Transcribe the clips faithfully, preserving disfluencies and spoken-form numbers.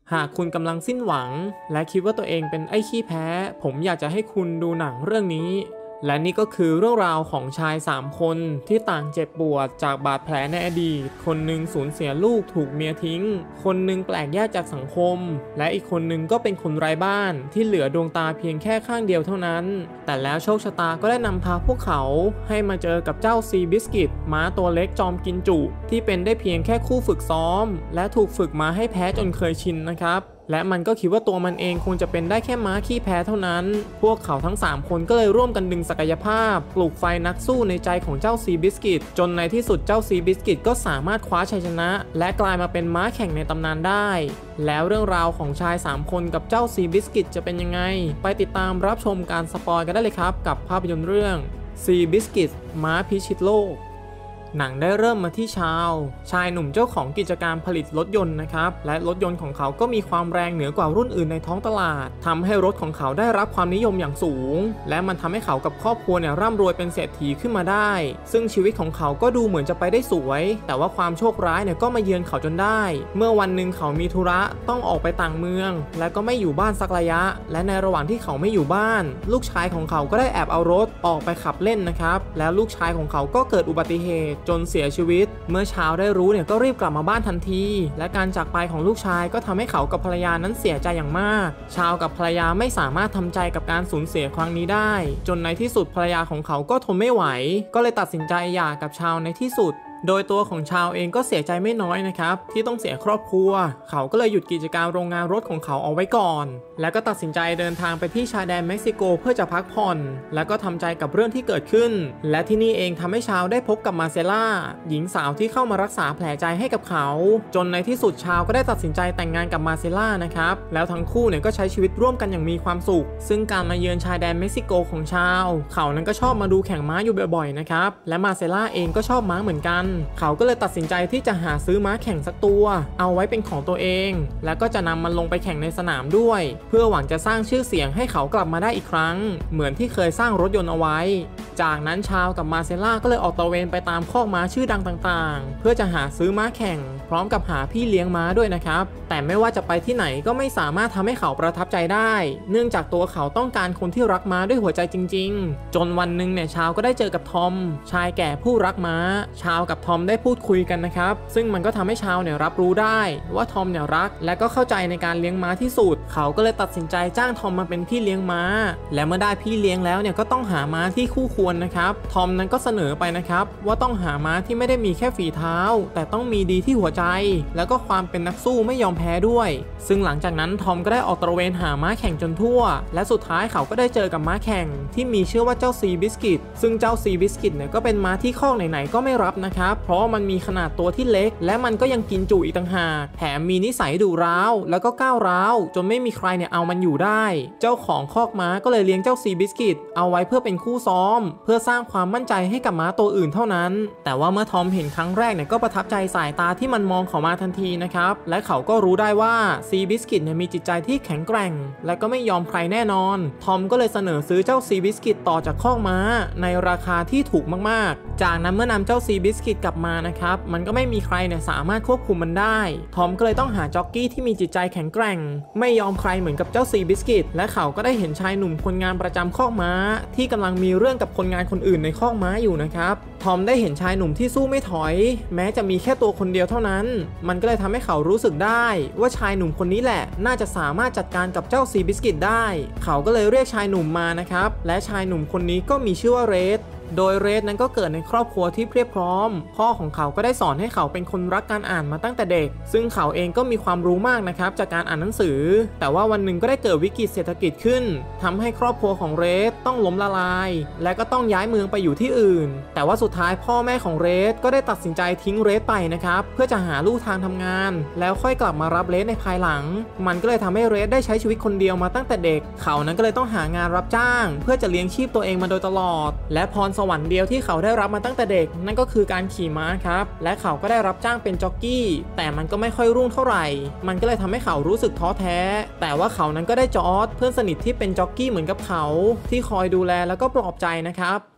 หากคุณกำลังสิ้นหวังและคิดว่าตัวเองเป็นไอ้ขี้แพ้ผมอยากจะให้คุณดูหนังเรื่องนี้และนี่ก็คือเรื่องราวของชายสามคนที่ต่างเจ็บปวดจากบาดแผลในอดีตคนหนึ่งสูญเสียลูกถูกเมียทิ้งคนหนึ่งแปลกแยกจากสังคมและอีกคนหนึ่งก็เป็นคนไร้บ้านที่เหลือดวงตาเพียงแค่ข้างเดียวเท่านั้นแต่แล้วโชคชะตาก็ได้นำพาพวกเขาให้มาเจอกับเจ้าซีบิสกิตม้าตัวเล็กจอมกินจุที่เป็นได้เพียงแค่คู่ฝึกซ้อมและถูกฝึกมาให้แพ้จนเคยชินนะครับและมันก็คิดว่าตัวมันเองคงจะเป็นได้แค่ม้าขี้แพ้เท่านั้นพวกเขาทั้งสามคนก็เลยร่วมกันดึงศักยภาพปลูกไฟนักสู้ในใจของเจ้าซีบิสกิตจนในที่สุดเจ้าซีบิสกิตก็สามารถคว้าชัยชนะและกลายมาเป็นม้าแข่งในตำนานได้แล้วเรื่องราวของชายสามคนกับเจ้าซีบิสกิตจะเป็นยังไงไปติดตามรับชมการสปอยกันได้เลยครับกับภาพยนตร์เรื่องซีบิสกิตม้าพิชิตโลกหนังได้เริ่มมาที่ชาวชายหนุ่มเจ้าของกิจการผลิตรถยนต์นะครับและรถยนต์ของเขาก็มีความแรงเหนือกว่ารุ่นอื่นในท้องตลาดทำให้รถของเขาได้รับความนิยมอย่างสูงและมันทำให้เขากับครอบครัวเนี่ยร่ำรวยเป็นเศรษฐีขึ้นมาได้ซึ่งชีวิตของเขาก็ดูเหมือนจะไปได้สวยแต่ว่าความโชคร้ายเนี่ยก็มาเยือนเขาจนได้เมื่อวันหนึ่งเขามีธุระต้องออกไปต่างเมืองและก็ไม่อยู่บ้านสักระยะและในระหว่างที่เขาไม่อยู่บ้านลูกชายของเขาก็ได้แอบเอารถออกไปขับเล่นนะครับแล้วลูกชายของเขาก็เกิดอุบัติเหตุจนเสียชีวิตเมื่อชาวได้รู้เนี่ยก็รีบกลับมาบ้านทันทีและการจากไปของลูกชายก็ทำให้เขากับภรรยานั้นเสียใจอย่างมากชาวกับภรรยาไม่สามารถทำใจกับการสูญเสียครั้งนี้ได้จนในที่สุดภรรยาของเขาก็ทนไม่ไหวก็เลยตัดสินใจหย่ากับชาวในที่สุดโดยตัวของชาวเองก็เสียใจไม่น้อยนะครับที่ต้องเสียครอบครัวเขาก็เลยหยุดกิจการโรงงานรถของเขาเอาไว้ก่อนแล้วก็ตัดสินใจเดินทางไปที่ชายแดนเม็กซิโกเพื่อจะพักผ่อนแล้วก็ทำใจกับเรื่องที่เกิดขึ้นและที่นี่เองทำให้ชาวได้พบกับมาเซล่าหญิงสาวที่เข้ามารักษาแผลใจให้กับเขาจนในที่สุดชาวก็ได้ตัดสินใจแต่งงานกับมาเซล่านะครับแล้วทั้งคู่เนี่ยก็ใช้ชีวิตร่วมกันอย่างมีความสุขซึ่งการมาเยือนชายแดนเม็กซิโกของชาวเขานั้นก็ชอบมาดูแข่งม้าอยู่บ่อยๆนะครับและมาเซล่าเองก็ชอบม้าเหมือนกันเขาก็เลยตัดสินใจที่จะหาซื้อม้าแข่งสักตัวเอาไว้เป็นของตัวเองแล้วก็จะนำมันลงไปแข่งในสนามด้วยเพื่อหวังจะสร้างชื่อเสียงให้เขากลับมาได้อีกครั้งเหมือนที่เคยสร้างรถยนต์เอาไว้จากนั้นชาวกับมาเซล่าก็เลยออกตระเวนไปตามคอกม้าชื่อดังต่างๆเพื่อจะหาซื้อม้าแข่งพร้อมกับหาพี่เลี้ยงม้าด้วยนะครับแต่ไม่ว่าจะไปที่ไหนก็ไม่สามารถทำให้เขาประทับใจได้เนื่องจากตัวเขาต้องการคนที่รักม้าด้วยหัวใจจริงๆจนวันหนึ่งเนี่ยชาวก็ได้เจอกับทอมชายแก่ผู้รักม้าชาวกับทอมได้พูดคุยกันนะครับซึ่งมันก็ทำให้ชาวเนี่ยรับรู้ได้ว่าทอมเนี่ยรักและก็เข้าใจในการเลี้ยงม้าที่สุดเขาก็เลยตัดสินใจจ้างทอมมาเป็นพี่เลี้ยงม้าและเมื่อได้พี่เลี้ยงแล้วเนี่ยก็ต้องหาม้าที่คู่ควรนะครับทอมนั้นก็เสนอไปนะครับว่าต้องหาม้าที่ไม่ได้มีแค่ฝีเท้าแต่ต้องมีดีที่หัวใจแล้วก็ความเป็นนักสู้ไม่ยอมแพ้ด้วยซึ่งหลังจากนั้นทอมก็ได้ออกตระเวนหาม้าแข่งจนทั่วและสุดท้ายเขาก็ได้เจอกับม้าแข่งที่มีชื่อว่าเจ้าซีบิสกิตซึ่งเจ้าซีบิสกิตเนี่ยก็เป็นม้าที่คอกไหนๆก็ไม่รับนะครับเพราะมันมีขนาดตัวที่เล็กและมันก็ยังกินจุอีกต่างหากแถมมีนิสัยดุร้าวแล้วก็ก้าวร้าวจนไม่มีใครเนี่ยเอามันอยู่ได้เจ้าของคอกม้าก็เลยเลี้ยงเจ้าซีบิสกิตเอาไว้เพื่อเป็นคู่ซ้อมเพื่อสร้างความมั่นใจให้กับม้าตัวอื่นเท่านั้นแต่ว่าเมื่อทอมเห็นครั้งแรกเนี่ยก็ประทับใจสายตาที่มันมองเขามาทันทีนะครับและเขาก็รู้ได้ว่าซีบิสกิตเนี่ยมีจิตใจที่แข็งแกร่งและก็ไม่ยอมใครแน่นอนทอมก็เลยเสนอซื้อเจ้าซีบิสกิตต่อจากคอกม้าในราคาที่ถูกมากๆจากนั้นเมื่อนำเจ้าซีบิสกิตกลับมานะครับมันก็ไม่มีใครเนี่ยสามารถควบคุมมันได้ทอมก็เลยต้องหาจ็อกกี้ที่มีจิตใจแข็งแกร่งไม่ยอมใครเหมือนกับเจ้าซีบิสกิตและเขาก็ได้เห็นชายหนุ่มคนงานประจำคอกม้าที่กำลังมีเรื่องกับคนงานคนอื่นในคอกม้าอยู่นะครับทอมได้เห็นชายหนุ่มที่สู้ไม่ถอยแม้จะมีแค่ตัวคนเดียวเท่านั้นมันก็เลยทำให้เขารู้สึกได้ว่าชายหนุ่มคนนี้แหละน่าจะสามารถจัดการกับเจ้าซีบิสกิตได้เขาก็เลยเรียกชายหนุ่มมานะครับและชายหนุ่มคนนี้ก็มีชื่อว่าเรดโดยเรดนั้นก็เกิดในครอบครัวที่เพียบพร้อมพ่อของเขาก็ได้สอนให้เขาเป็นคนรักการอ่านมาตั้งแต่เด็กซึ่งเขาเองก็มีความรู้มากนะครับจากการอ่านหนังสือแต่ว่าวันหนึ่งก็ได้เกิดวิกฤตเศรษฐกิจขึ้นทำให้ครอบครัวของเรดต้องล้มละลายและก็ต้องย้ายเมืองไปอยู่ที่อื่นแต่ว่าสุดท้ายพ่อแม่ของเรดก็ได้ตัดสินใจทิ้งเรดไปนะครับเพื่อจะหาลู่ทางทำงานแล้วค่อยกลับมารับเรดในภายหลังมันก็เลยทำให้เรดได้ใช้ชีวิตคนเดียวมาตั้งแต่เด็กเขานั้นก็เลยต้องหางานรับจ้างเพื่อจะเลี้ยงชีพตัวเองมาโดยตลอดและพรสวรรค์เดียวที่เขาได้รับมาตั้งแต่เด็กนั่นก็คือการขี่ม้าครับและเขาก็ได้รับจ้างเป็นจ็อกกี้แต่มันก็ไม่ค่อยรุ่งเท่าไหร่มันก็เลยทำให้เขารู้สึกท้อแท้แต่ว่าเขานั้นก็ได้จอร์จเพื่อนสนิทที่เป็นจ็อกกี้เหมือนกับเขาที่คอยดูแลแล้วก็ปลอบใจนะครับ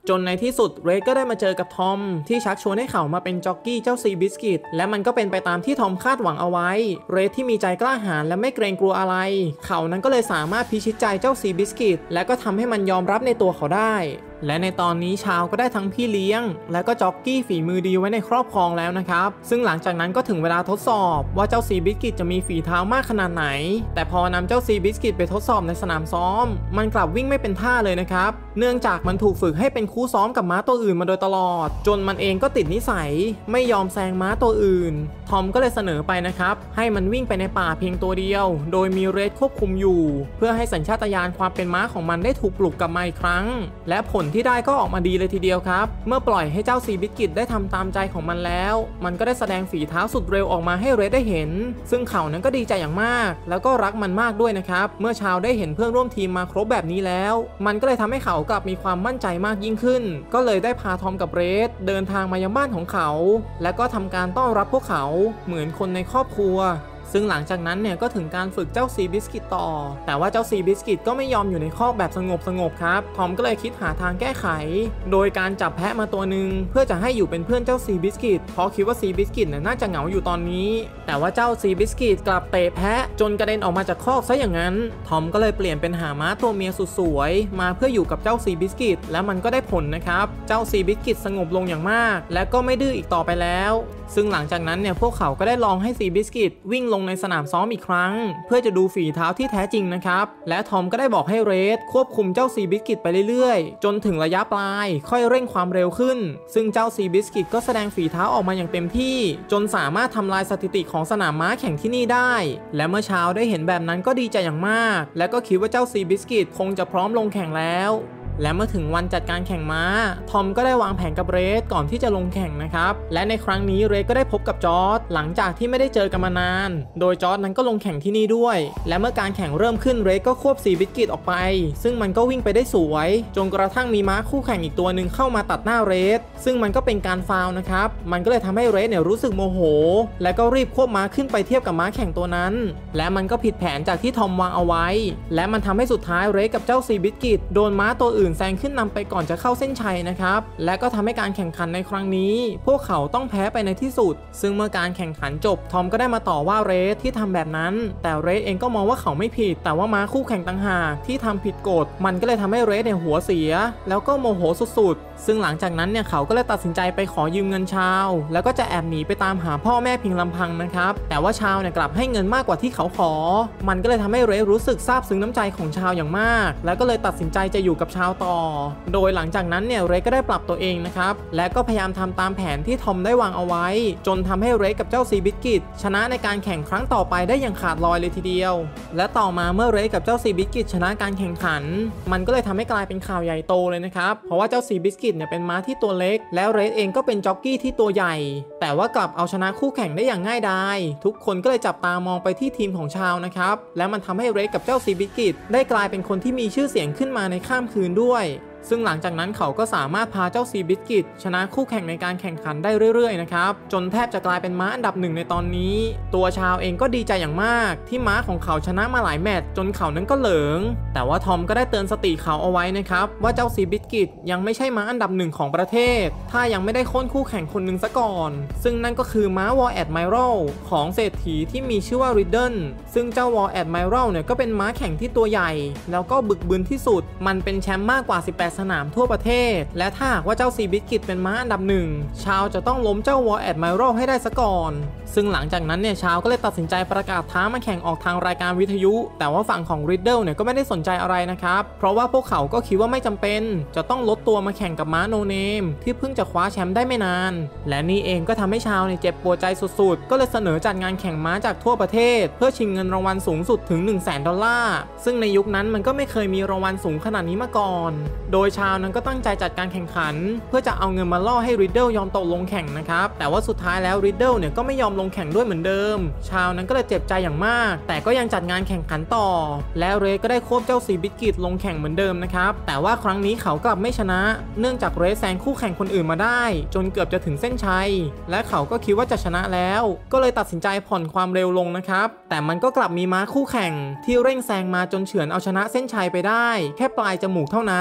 จนในที่สุดเรดก็ได้มาเจอกับทอมที่ชักชวนให้เขามาเป็นจ็อกกี้เจ้าซีบิสกิตและมันก็เป็นไปตามที่ทอมคาดหวังเอาไว้เรดที่มีใจกล้าหาญและไม่เกรงกลัวอะไรเขานั้นก็เลยสามารถพิชิตใจเจ้าซีบิสกิตและก็ทำให้มันยอมรับในตัวเขาได้และในตอนนี้ชาวก็ได้ทั้งพี่เลี้ยงและก็จ็อกกี้ฝีมือดีไว้ในครอบครองแล้วนะครับซึ่งหลังจากนั้นก็ถึงเวลาทดสอบว่าเจ้าซีบิสกิตจะมีฝีเท้ามากขนาดไหนแต่พอนำเจ้าซีบิสกิตไปทดสอบในสนามซ้อมมันกลับวิ่งไม่เป็นท่าเลยนะครับเนื่องจากมันถูกฝึกให้เป็นคู่ซ้อมกับม้าตัวอื่นมาโดยตลอดจนมันเองก็ติดนิสัยไม่ยอมแซงม้าตัวอื่นทอมก็เลยเสนอไปนะครับให้มันวิ่งไปในป่าเพียงตัวเดียวโดยมีเรดควบคุมอยู่เพื่อให้สัญชาตญาณความเป็นม้าของมันได้ถูกปลุกกลับมาอีกครั้งและผลที่ได้ก็ออกมาดีเลยทีเดียวครับเมื่อปล่อยให้เจ้าซีบิสกิตได้ทำตามใจของมันแล้วมันก็ได้แสดงฝีเท้าสุดเร็วออกมาให้เรดได้เห็นซึ่งเขานั้นก็ดีใจอย่างมากแล้วก็รักมันมากด้วยนะครับเมื่อชาวได้เห็นเพื่อนร่วมทีมมาครบแบบนี้แล้วมันก็เลยทำให้เขากลับมีความมั่นใจมากยิ่งขึ้นก็เลยได้พาทอมกับเรดเดินทางมายังบ้านของเขาและก็ทำการต้อนรับพวกเขาเหมือนคนในครอบครัวซึ่งหลังจากนั้นเนี่ยก็ถึงการฝึกเจ้าซีบิสกิตต่อแต่ว่าเจ้าซีบิสกิตก็ไม่ยอมอยู่ในคอกแบบสงบสงบครับทอมก็เลยคิดหาทางแก้ไขโดยการจับแพะมาตัวหนึ่งเพื่อจะให้อยู่เป็นเพื่อนเจ้าซีบิสกิตเพราะคิดว่าซีบิสกิตน่าจะเหงาอยู่ตอนนี้แต่ว่าเจ้าซีบิสกิตกลับเตะแพะจนกระเด็นออกมาจากคอกซะอย่างนั้นทอมก็เลยเปลี่ยนเป็นหาม้าตัวเมียสุดสวยมาเพื่ออยู่กับเจ้าซีบิสกิตและมันก็ได้ผลนะครับเจ้าซีบิสกิตสงบลงอย่างมากและก็ไม่ดื้ออีกต่อไปแล้วซึ่งหลังจากนั้นเนี่ยพวกเขาก็ได้ลองให้ซีบิสกิตวิ่งลงในสนามซ้อมอีกครั้งเพื่อจะดูฝีเท้าที่แท้จริงนะครับและทอมก็ได้บอกให้เรดควบคุมเจ้าซีบิสกิตไปเรื่อยๆจนถึงระยะปลายค่อยเร่งความเร็วขึ้นซึ่งเจ้าซีบิสกิตก็แสดงฝีเท้าออกมาอย่างเต็มที่จนสามารถทำลายสถิติของสนามม้าแข่งที่นี่ได้และเมื่อเช้าได้เห็นแบบนั้นก็ดีใจอย่างมากและก็คิดว่าเจ้าซีบิสกิตคงจะพร้อมลงแข่งแล้วและเมื่อถึงวันจัดการแข่งม้าทอมก็ได้วางแผนกับเรดก่อนที่จะลงแข่งนะครับและในครั้งนี้เรดก็ได้พบกับจอร์จหลังจากที่ไม่ได้เจอกันมานานโดยจอร์จนั้นก็ลงแข่งที่นี่ด้วยและเมื่อการแข่งเริ่มขึ้นเรดก็ควบซีบิสกิตออกไปซึ่งมันก็วิ่งไปได้สวยจนกระทั่งมีม้าคู่แข่งอีกตัวหนึ่งเข้ามาตัดหน้าเรดซึ่งมันก็เป็นการฟาวล์นะครับมันก็เลยทำให้เรดเนี่ยรู้สึกโมโหและก็รีบควบม้าขึ้นไปเทียบกับม้าแข่งตัวนั้นและมันก็ผิดแผนจากที่ทอมวางเอาไว้และมันทำให้สุดท้ายเรดกับเจ้าซีบิสกิตโดนม้าตัวอื่นแซงขึ้นนำไปก่อนจะเข้าเส้นชัยนะครับและก็ทำให้การแข่งขันในครั้งนี้พวกเขาต้องแพ้ไปในที่สุดซึ่งเมื่อการแข่งขันจบทอมก็ได้มาต่อว่าเรดที่ทำแบบนั้นแต่เรดเองก็มองว่าเขาไม่ผิดแต่ว่าม้าคู่แข่งต่างหากที่ทำผิดกฎมันก็เลยทำให้เรดเนี่ยหัวเสียแล้วก็โมโหสุดๆซึ่งหลังจากนั้นเนี่ยเขาก็เลยตัดสินใจไปขอยืมเงินชาวแล้วก็จะแอบหนีไปตามหาพ่อแม่เพียงลำพังนะครับแต่ว่าชาวเนี่ยกลับให้เงินมากกว่าที่เขาขอมันก็เลยทำให้เรดรู้สึกซาบซึ้งน้ำใจของชาวอย่างมากแล้วก็เลยตัดสินใจจะอยู่กับชาวต่อโดยหลังจากนั้นเนี่ยเรดก็ได้ปรับตัวเองนะครับและก็พยายามทำตามแผนที่ทอมได้วางเอาไว้จนทำให้เรดกับเจ้าซีบิสกิตชนะในการแข่งครั้งต่อไปได้อย่างขาดลอยเลยทีเดียวและต่อมาเมื่อเรดกับเจ้าซีบิสกิตชนะการแข่งขันมันก็เลยทำให้กลายเป็นข่าวใหญ่โตเลยนะครับเพราะว่าเจ้าซีบิสกิตเนี่ยเป็นม้าที่ตัวเล็กแล้วเรดเองก็เป็นจ็อกกี้ที่ตัวใหญ่แต่ว่ากลับเอาชนะคู่แข่งได้อย่างง่ายดายทุกคนก็เลยจับตามองไปที่ทีมของชาวนะครับและมันทำให้เรดกับเจ้าซีบิสกิตได้กลายเป็นคนที่มีชื่อเสียงขึ้นมาในข้ามคืนด้วยซึ่งหลังจากนั้นเขาก็สามารถพาเจ้าซีบิสกิตชนะคู่แข่งในการแข่งขันได้เรื่อยๆนะครับจนแทบจะกลายเป็นม้าอันดับหนึ่งในตอนนี้ตัวชาวเองก็ดีใจอย่างมากที่ม้าของเขาชนะมาหลายแมตช์จนเขานั้นก็เหลิงแต่ว่าทอมก็ได้เตือนสติเขาเอาไว้นะครับว่าเจ้าซีบิสกิตยังไม่ใช่ม้าอันดับหนึ่งของประเทศถ้ายังไม่ได้โค่นคู่แข่งคนหนึ่งซะก่อนซึ่งนั่นก็คือม้าวอลแอดไมรัลของเศรษฐีที่มีชื่อว่าริดเดิลซึ่งเจ้าวอลแอดไมรัลเนี่ยก็เป็นม้าแข่งที่ตัวใหญ่แล้วก็บึกบึนที่สุดมันเป็นแชมป์มากกว่าสิบแปดสนามทั่วประเทศและถ้าหากว่าเจ้าซีบิสกิตเป็นม้าอันดับหนึ่งชาวจะต้องล้มเจ้าวอลแอดไมรัลให้ได้ซะก่อนซึ่งหลังจากนั้นเนี่ยชาวก็เลยตัดสินใจประกาศท้ามาแข่งออกทางรายการวิทยุแต่ว่าฝั่งของริดเดิลเนี่ยก็ไม่ได้สนใจอะไรนะครับเพราะว่าพวกเขาก็คิดว่าไม่จำเป็นจะต้องลดตัวมาแข่งกับม้าโนเนมที่เพิ่งจะคว้าแชมป์ได้ไม่นานและนี่เองก็ทำให้ชาวเนี่ยเจ็บปวดใจสุดๆก็เลยเสนอจัดงานแข่งม้าจากทั่วประเทศเพื่อชิงเงินรางวัลสูงสุดถึง หนึ่งแสน ดอลลาร์ซึ่งในยุคนั้นมันก็ไม่เคยมีรางวัลสูงขนาดนี้มาก่อนโดยชาวนั้นก็ตั้งใจจัดการแข่งขันเพื่อจะเอาเงินมาล่อให้ริดเดิลยอมตกลงแข่งนะครับแต่ว่าสุดท้ายแล้วริดเดิลเนี่ยก็ไม่ยอมลงแข่งด้วยเหมือนเดิมชาวนั้นก็เลยเจ็บใจอย่างมากแต่ก็ยังจัดงานแข่งขันต่อแล้วเรดก็ได้ควบเจ้าซีบิสกิตลงแข่งเหมือนเดิมนะครับแต่ว่าครั้งนี้เขากลับไม่ชนะเนื่องจากเรดแซงคู่แข่งคนอื่นมาได้จนเกือบจะถึงเส้นชัยและเขาก็คิดว่าจะชนะแล้วก็เลยตัดสินใจผ่อนความเร็วลงนะครับแต่มันก็กลับมีม้าคู่แข่งที่เร่งแซงมาจนเฉือนเอาชนะเส้นชัยไปได้แค่ปลายจมูกเท่านั้นและ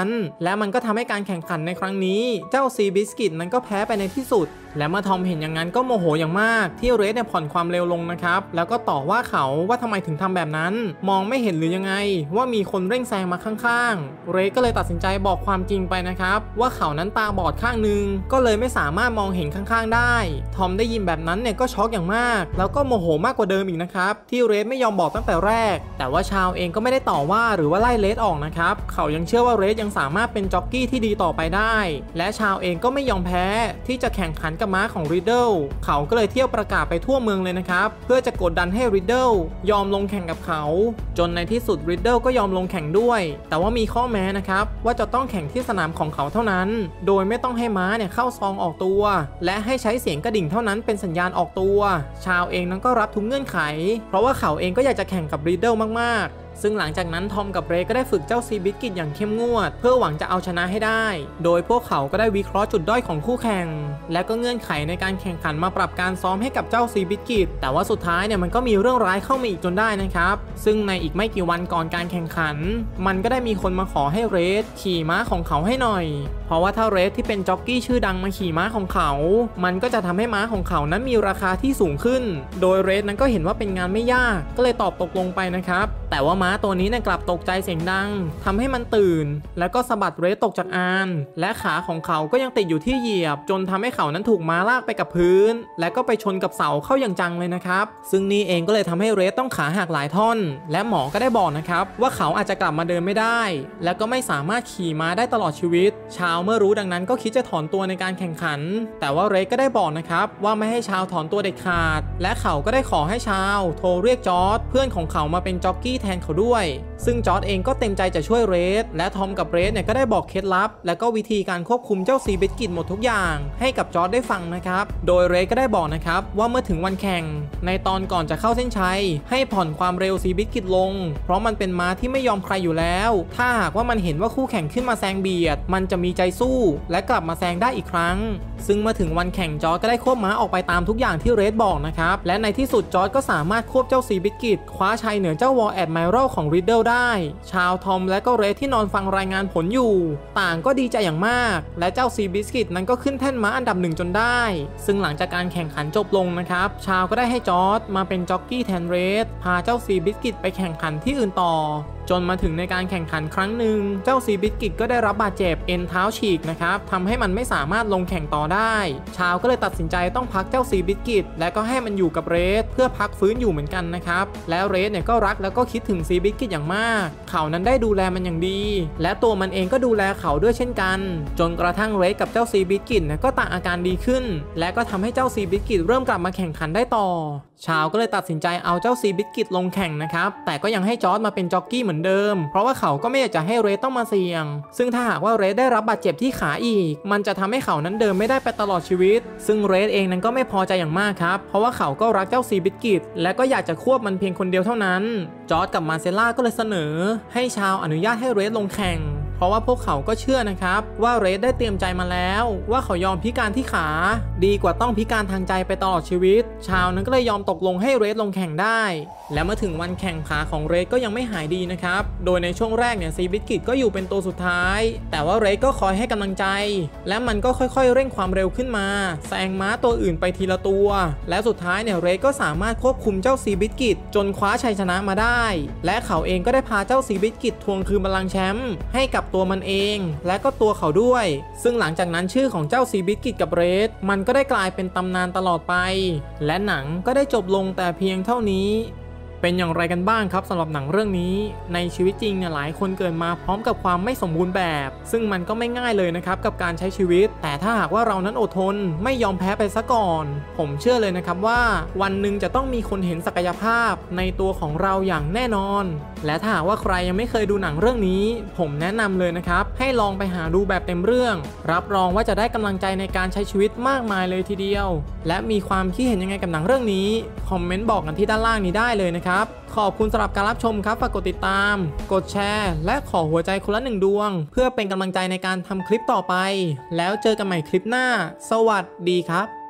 และมันก็ทำให้การแข่งขันในครั้งนี้เจ้าซีบิสกิตนั้นก็แพ้ไปในที่สุดและเมื่อทอมเห็นอย่างนั้นก็โมโหอย่างมากที่เรดเนี่ยผ่อนความเร็วลงนะครับแล้วก็ต่อว่าเขาว่าทำไมถึงทำแบบนั้นมองไม่เห็นหรือยังไงว่ามีคนเร่งแซงมาข้างๆเรดก็เลยตัดสินใจบอกความจริงไปนะครับว่าเขานั้นตาบอดข้างนึงก็เลยไม่สามารถมองเห็นข้างๆได้ทอมได้ยินแบบนั้นเนี่ยก็ช็อกอย่างมากแล้วก็โมโหมากกว่าเดิมอีกนะครับที่เรดไม่ยอมบอกตั้งแต่แรกแต่ว่าชาวเองก็ไม่ได้ต่อว่าหรือว่าไล่เรดออกนะครับเขายังเชื่อว่าเรดยังสามารถเป็นจ็อกกี้ที่ดีต่อไปได้และชาวเองก็ไม่ยอมแพ้ที่จะแข่งขันกับม้าของริดเดิลเขาก็เลยเที่ยวประกาศไปทั่วเมืองเลยนะครับเพื่อจะกดดันให้ริดเดิลยอมลงแข่งกับเขาจนในที่สุดริดเดิลก็ยอมลงแข่งด้วยแต่ว่ามีข้อแม้นะครับว่าจะต้องแข่งที่สนามของเขาเท่านั้นโดยไม่ต้องให้ม้าเนี่ยเข้าซองออกตัวและให้ใช้เสียงกระดิ่งเท่านั้นเป็นสัญญาณออกตัวชาวเองนั้นก็รับทุกเงื่อนไขเพราะว่าเขาเองก็อยากจะแข่งกับริดเดิลมากๆซึ่งหลังจากนั้นทอมกับเรย์ก็ได้ฝึกเจ้าซีบิสกิตอย่างเข้มงวดเพื่อหวังจะเอาชนะให้ได้โดยพวกเขาก็ได้วิเคราะห์จุดด้อยของคู่แข่งและก็เงื่อนไขในการแข่งขันมาปรับการซ้อมให้กับเจ้าซีบิสกิตแต่ว่าสุดท้ายเนี่ยมันก็มีเรื่องร้ายเข้ามาอีกจนได้นะครับซึ่งในอีกไม่กี่วันก่อนการแข่งขันมันก็ได้มีคนมาขอให้เรย์ขี่ม้าของเขาให้หน่อยเพราะว่าถ้าเรย์ที่เป็นจ็อกกี้ชื่อดังมาขี่ม้าของเขามันก็จะทำให้ม้าของเขานั้นมีราคาที่สูงขึ้นโดยเรย์นั้นก็เห็นว่าเป็นงานไม่ยากก็เลยตอบตกลงไปนะครับแต่ว่าม้าตัวนี้เนี่ยกลับตกใจเสียงดังทำให้มันตื่นแล้วก็สะบัดเรย์ตกจากอานและขาของเขาก็ยังติดอยู่ที่เหยียบจนทำให้เขานั้นถูกม้าลากไปกับพื้นและก็ไปชนกับเสาเข้าอย่างจังเลยนะครับซึ่งนี่เองก็เลยทำให้เรย์ต้องขาหักหลายท่อนและหมอก็ได้บอกนะครับว่าเขาอาจจะกลับมาเดินไม่ได้และก็ไม่สามารถขี่ม้าได้ตลอดชีวิตชาวเมื่อรู้ดังนั้นก็คิดจะถอนตัวในการแข่งขันแต่ว่าเรย์ก็ได้บอกนะครับว่าไม่ให้ชาวถอนตัวเด็ดขาดและเขาก็ได้ขอให้ชาวโทรเรียกจอร์จเพื่อนของเขามาเป็นจ็อกกี้แทนเขาด้วยซึ่งจอร์จเองก็เต็มใจจะช่วยเรดและทอมกับเรดเนี่ยก็ได้บอกเคล็ดลับและก็วิธีการควบคุมเจ้าซีบิสกิตหมดทุกอย่างให้กับจอร์จได้ฟังนะครับโดยเรดก็ได้บอกนะครับว่าเมื่อถึงวันแข่งในตอนก่อนจะเข้าเส้นชัยให้ผ่อนความเร็วซีบิสกิตลงเพราะมันเป็นม้าที่ไม่ยอมใครอยู่แล้วถ้าหากว่ามันเห็นว่าคู่แข่งขึ้นมาแซงเบียดมันจะมีใจสู้และกลับมาแซงได้อีกครั้งซึ่งเมื่อถึงวันแข่งจอร์จก็ได้ควบม้าออกไปตามทุกอย่างที่เรดบอกนะครับและในที่สุดจอร์จก็สามารถควบเจ้าซีบิสกิตคว้าชัยเหนือเจ้าวอลแอดไมรัลของริดเดิลได้ชาวทอมและก็เรดที่นอนฟังรายงานผลอยู่ต่างก็ดีใจอย่างมากและเจ้าซีบิสกิตนั้นก็ขึ้นแท่นม้าอันดับหนึ่งจนได้ซึ่งหลังจากการแข่งขันจบลงนะครับชาวก็ได้ให้จอร์จมาเป็นจ็อกกี้แทนเรดพาเจ้าซีบิสกิตไปแข่งขันที่อื่นต่อจนมาถึงในการแข่งขันครั้งหนึ่งเจ้าซีบิสกิตก็ได้รับบาดเจ็บเอ็นเท้าฉีกนะครับทำให้มันไม่สามารถลงแข่งต่อได้ชาวก็เลยตัดสินใจต้องพักเจ้าซีบิสกิตและก็ให้มันอยู่กับเรดเพื่อพักฟื้นอยู่เหมือนกันนะครับแล้วเรดเนี่ยก็รักแล้วก็คิดถึงซีบิสกิตอย่างมากเขานั้นได้ดูแลมันอย่างดีและตัวมันเองก็ดูแลเขาด้วยเช่นกันจนกระทั่งเรดกับเจ้าซีบิสกิตเนี่ยก็ต่างอาการดีขึ้นและก็ทำให้เจ้าซีบิสกิตเริ่มกลับมาแข่งขันได้ต่อชาวก็เลยตัดสินใจเอาเจ้าซีบิสกิตลงแข่งนะครับแต่ก็ยังให้จอร์จมาเป็นจ็อกกี้เหมือนเดิมเพราะว่าเขาก็ไม่อยากจะให้เรดต้องมาเสี่ยงซึ่งถ้าหากว่าเรดได้รับบาดเจ็บที่ขาอีกมันจะทำให้เขานั้นเดินไม่ได้ไปตลอดชีวิตซึ่งเรดเองนั้นก็ไม่พอใจอย่างมากครับเพราะว่าเขาก็รักเจ้าซีบิสกิตและก็อยากจะควบมันเพียงคนเดียวเท่านั้นจอร์จกับมาเซล่าก็เลยเสนอให้ชาวอนุญาตให้เรดลงแข่งเพราะว่าพวกเขาก็เชื่อนะครับว่าเรดได้เตรียมใจมาแล้วว่าเขายอมพิการที่ขาดีกว่าต้องพิการทางใจไปตลอดชีวิตชาวนั้นก็เลยยอมตกลงให้เรดลงแข่งได้และเมื่อถึงวันแข่งขาของเรดก็ยังไม่หายดีนะครับโดยในช่วงแรกเนี่ยซีบิสกิตก็อยู่เป็นตัวสุดท้ายแต่ว่าเรดก็คอยให้กำลังใจและมันก็ค่อยๆเร่งความเร็วขึ้นมาแซงม้าตัวอื่นไปทีละตัวและสุดท้ายเนี่ยเรดก็สามารถควบคุมเจ้าซีบิสกิตจนคว้าชัยชนะมาได้และเขาเองก็ได้พาเจ้าซีบิสกิตทวงคืนบัลลังก์แชมป์ให้กับตัวมันเองและก็ตัวเขาด้วยซึ่งหลังจากนั้นชื่อของเจ้าซีบิสกิตกับเรดมันก็ได้กลายเป็นตำนานตลอดไปและหนังก็ได้จบลงแต่เพียงเท่านี้เป็นอย่างไรกันบ้างครับสำหรับหนังเรื่องนี้ในชีวิตจริงเนี่ยหลายคนเกิดมาพร้อมกับความไม่สมบูรณ์แบบซึ่งมันก็ไม่ง่ายเลยนะครับกับการใช้ชีวิตแต่ถ้าหากว่าเรานั้นอดทนไม่ยอมแพ้ไปซะก่อนผมเชื่อเลยนะครับว่าวันหนึ่งจะต้องมีคนเห็นศักยภาพในตัวของเราอย่างแน่นอนและถ้าหากว่าใครยังไม่เคยดูหนังเรื่องนี้ผมแนะนำเลยนะครับให้ลองไปหาดูแบบเต็มเรื่องรับรองว่าจะได้กำลังใจในการใช้ชีวิตมากมายเลยทีเดียวและมีความคิดเห็นยังไงกับหนังเรื่องนี้คอมเมนต์บอกกันที่ด้านล่างนี้ได้เลยนะครับขอบคุณสำหรับการรับชมครับฝากกดติดตามกดแชร์และขอหัวใจคนละหนึ่งดวงเพื่อเป็นกำลังใจในการทำคลิปต่อไปแล้วเจอกันใหม่คลิปหน้าสวัสดีครับ